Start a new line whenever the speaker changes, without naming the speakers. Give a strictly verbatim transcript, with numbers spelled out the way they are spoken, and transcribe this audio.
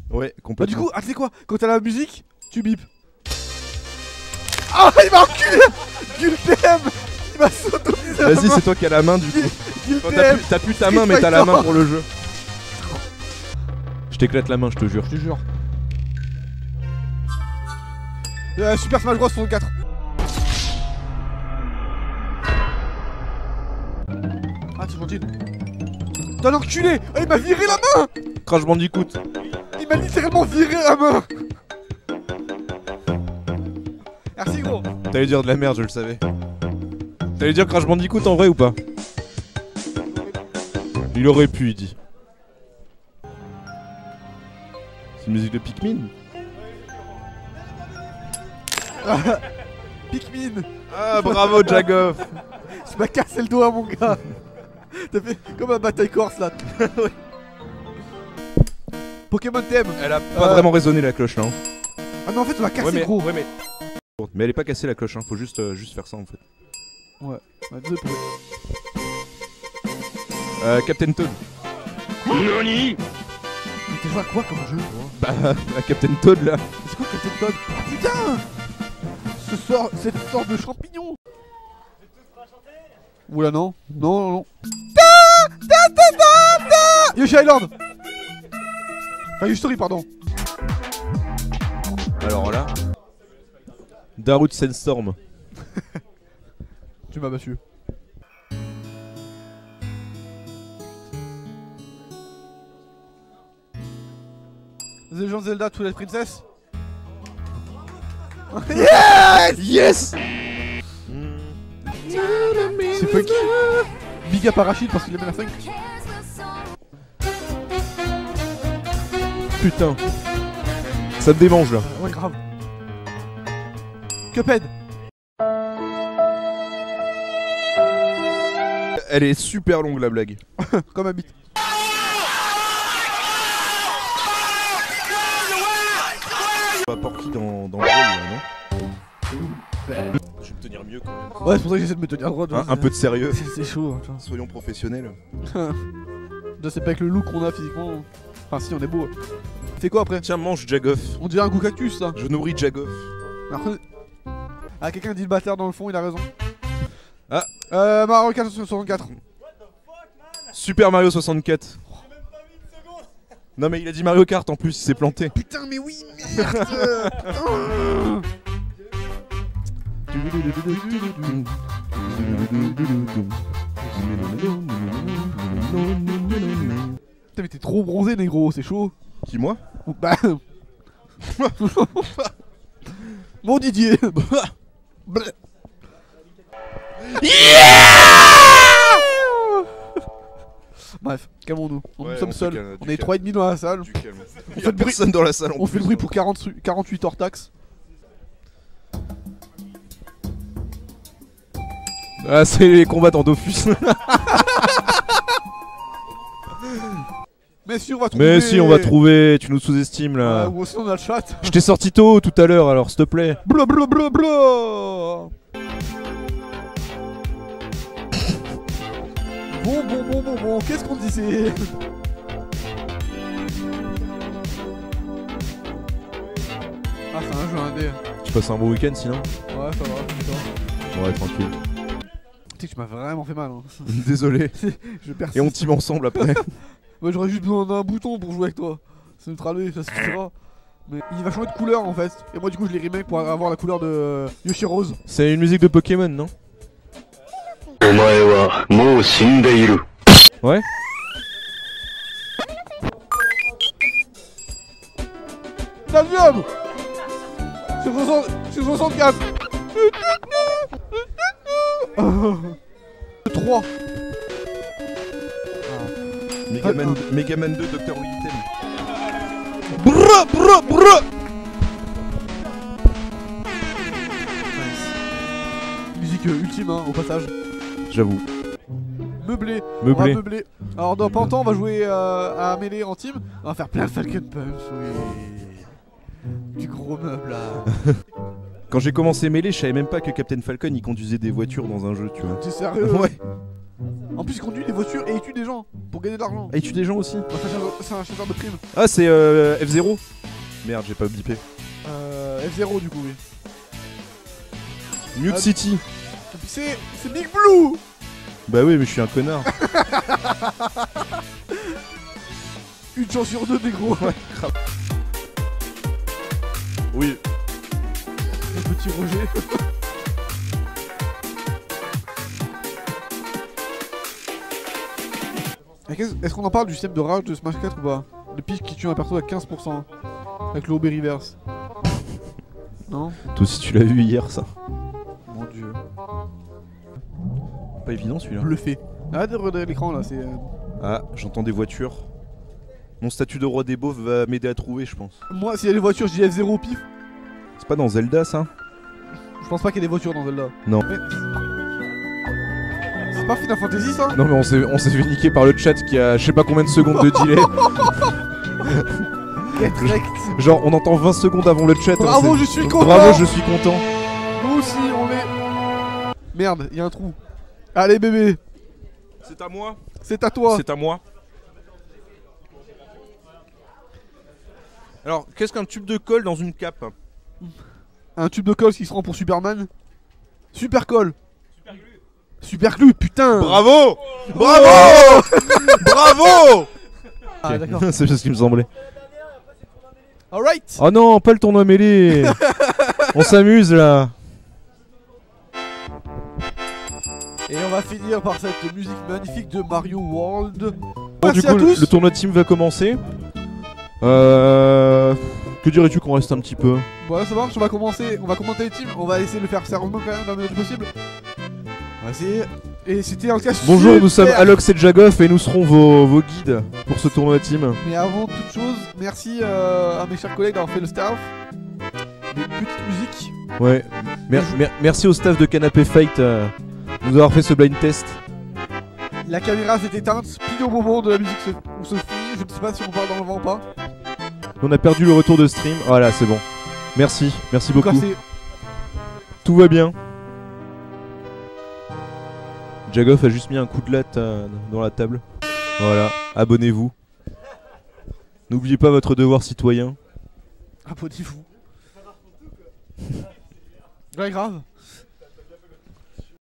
Ouais,
Bah
complètement.
du coup, ah tu sais quoi, quand t'as la musique, tu bip. Ah il m'a enculé. Gultem. Il m'a sodomisé la
Vas-y,
main.
c'est toi qui as la main du coup. Enfin, T'as
Gultem.
plus, t'as plus ta main, mais t'as la main pour le jeu. Je t'éclate la main, je te jure.
Je te jure. Euh, Super Smash Bros soixante-quatre. Ah tu gentil. T'es un enculé. Ah il m'a viré la main.
Crash Bandicoot.
Il m'a littéralement viré la main. Merci gros.
T'allais dire de la merde, je le savais. T'allais dire Crash Bandicoot en vrai ou pas? Il aurait pu, il dit. C'est une musique de Pikmin.
Pikmin.
Ah bravo Jagoff.
Je m'as cassé le doigt mon gars. T'as fait comme un bataille corse là.
Oui.
Pokémon thème.
Elle a pas
Euh.
vraiment résonné la cloche là. Hein.
Ah mais en fait on va casser
Ouais mais,
gros.
ouais, mais... mais elle est pas cassée la cloche, hein. Faut juste, euh, juste faire ça en fait.
Ouais. Ouais, désolé pour-
Euh, Captain Toad.
Mais t'as joué à quoi comme jeu toi?
Bah, à Captain Toad là.
C'est quoi Captain Toad? Ah, putain. Ce sort, cette sorte de champignon. Oula non. Non non non. Ta ta ta ta ta Yoshi Island. Enfin Yoshi Story pardon.
Alors là. Darude Sandstorm.
Tu m'as battu. The Legend of Zelda Twilight Princess. Yes.
Yes.
C'est funky. Big up Arachide parce qu'il aime la funk.
Putain. Ça me démange là.
Ouais grave. Cuphead.
Elle est super longue la blague.
Comme un beat.
Pas Porky dans, dans le rôle là, non? Je vais me tenir mieux quand même.
Ouais c'est pour ça que j'essaie de me tenir droit.
Hein, un peu de sérieux.
C'est c'est chaud. Hein, tu vois.
Soyons professionnels.
Déjà c'est pas avec le look qu'on a physiquement. Enfin si on est beau. C'est quoi après?
Tiens, mange Jagoff.
On dirait un goût cactus ça.
Je nourris Jagoff.
Après- Ah quelqu'un dit le bâtard dans le fond, il a raison.
Ah.
Euh Mario Kart soixante-quatre.
Super Mario soixante-quatre. Non mais il a dit Mario Kart en plus, il s'est planté.
Putain mais oui merde. Putain mais t'es trop bronzé négro, c'est chaud.
Qui moi?
Bah. Mon Didier. Bref, calmons-nous. On
Ouais,
nous sommes
on fait
seuls.
calme,
On
du
est trois et demi dans la salle.
Du calme.
On
Il y
fait
a
le bruit.
personne dans la salle. en
On fait le
plus,
bruit
hein.
pour quarante, quarante-huit hors taxe.
Ah, c'est les combats dans Dofus.
Mais si on va trouver.
Mais si, on va trouver. Tu nous sous-estimes
Ah,
là.
ou aussi on a le chat.
Je t'ai sorti tôt tout à l'heure, alors s'il te plaît.
Bla bla bla bla. Bon bon bon bon bon, qu'est-ce qu'on disait? Ah c'est un jeu indé.
Tu passes un bon week-end sinon?
Ouais ça va, putain.
Ouais, tranquille.
Tu sais que tu m'as vraiment fait mal hein.
Désolé.
Je persiste.
Et on team ensemble après.
Ouais j'aurais juste besoin d'un bouton pour jouer avec toi. C'est neutralé, ça suffira. Mais il va changer de couleur en fait. Et moi du coup je l'ai remake pour avoir la couleur de euh, Yoshi Rose.
C'est une musique de Pokémon, non? Ouais.
Stadium. C'est soixante... c'est soixante-quatre. trois.
Megaman, Megaman deux, Docteur Wilitem. Brrr, brrr, brrr.
Musique euh, ultime hein, au passage.
J'avoue.
Meublé. On va
Meublé.
meubler. Alors dans pas longtemps on va jouer euh, à Melee en team. On va faire plein de Falcon Punch, oui. Du gros meuble là.
Quand j'ai commencé Melee, je savais même pas que Captain Falcon il conduisait des voitures dans un jeu, tu vois.
T'es sérieux?
Ouais.
En plus, il conduit des voitures et il tue des gens pour gagner de l'argent.
Ah, il tue des gens aussi.
Bah, c'est un chasseur- c'est un chasseur de primes.
Ah, c'est euh, F zéro. Merde, j'ai pas bipé.
Euh, F zéro du coup, oui.
Nuke
Ah,
City.
Et puis c'est c'est Big Blue.
Bah oui, mais je suis un connard.
Une chance sur deux, des gros.
Ouais, grave. Oui.
Le petit Roger. Et qu'est-ce- Est-ce qu'on en parle du système de rage de Smash quatre ou pas? Le pitch qui tue un perso à quinze pour cent avec le O B reverse. Non?
Toi aussi, tu l'as vu hier, ça.
Mon dieu.
Pas évident celui-là.
Bluffé. Arrête de regarder l'écran là, c'est. euh,
Ah, j'entends des voitures. Mon statut de roi des beaufs va m'aider à trouver, je pense.
Moi, s'il y a des voitures, je dis F zéro au pif.
C'est pas dans Zelda, ça?
Je pense pas qu'il y ait des voitures dans Zelda.
Non.
Mais... C'est pas Final Fantasy ça?
Non, mais on s'est on s'est fait niquer par le chat qui a je sais pas combien de secondes de delay.
Direct.
Genre, on entend vingt secondes avant le chat.
Bravo,
hein, c'est-
je suis content.
Bravo, je suis content.
Nous aussi, on est. Merde, il y a un trou. Allez bébé,
C'est à moi.
c'est à toi.
C'est à moi. Alors, qu'est-ce qu'un tube de colle dans une cape?
Un tube de colle qui se rend pour Superman. Super colle. Super glue, putain.
Bravo. Bravo. Bravo.
Ah
Ok.
d'accord.
C'est ce qui me semblait.
Alright.
Oh non, pas le tournoi mêlé. On s'amuse là.
Et on va finir par cette musique magnifique de Mario World.
Bon,
Merci
du coup,
à tous.
le tournoi team va commencer. Euh... Que dirais-tu qu'on reste un petit peu?
Voilà, ça marche, on va commencer, on va commenter les teams, on va essayer de le faire sérieusement quand même, dans la mesure du possible. On va essayer. Et c'était un cas
Bonjour, nous sommes
super.
Alox et Jagoff et nous serons vos, vos guides pour ce tournoi team.
Mais avant toute chose, merci euh, à mes chers collègues d'avoir fait le staff. Des petites musiques.
Ouais. Mer- mer- merci au staff de Canapé Fight euh, de nous avoir fait ce blind test.
La caméra s'est éteinte pile au moment de la musique se, où se finit. Je ne sais pas si on parle dans le vent ou pas.
On a perdu le retour de stream. Voilà, c'est bon. Merci, merci
En tout cas,
beaucoup.
c'est-
Tout va bien. Jagoff a juste mis un coup de latte euh, dans la table. Voilà, abonnez-vous. N'oubliez pas votre devoir citoyen.
Abonnez-vous. Ouais, grave.